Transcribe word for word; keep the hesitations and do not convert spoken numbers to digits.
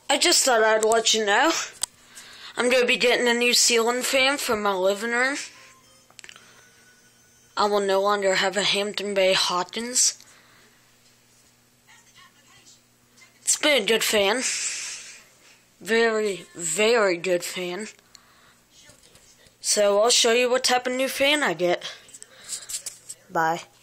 I just thought I'd let you know. I'm going to be getting a new ceiling fan for my living room. I will no longer have a Hampton Bay Hawkins. It's been a good fan. Very, very good fan. So I'll show you what type of new fan I get. Bye.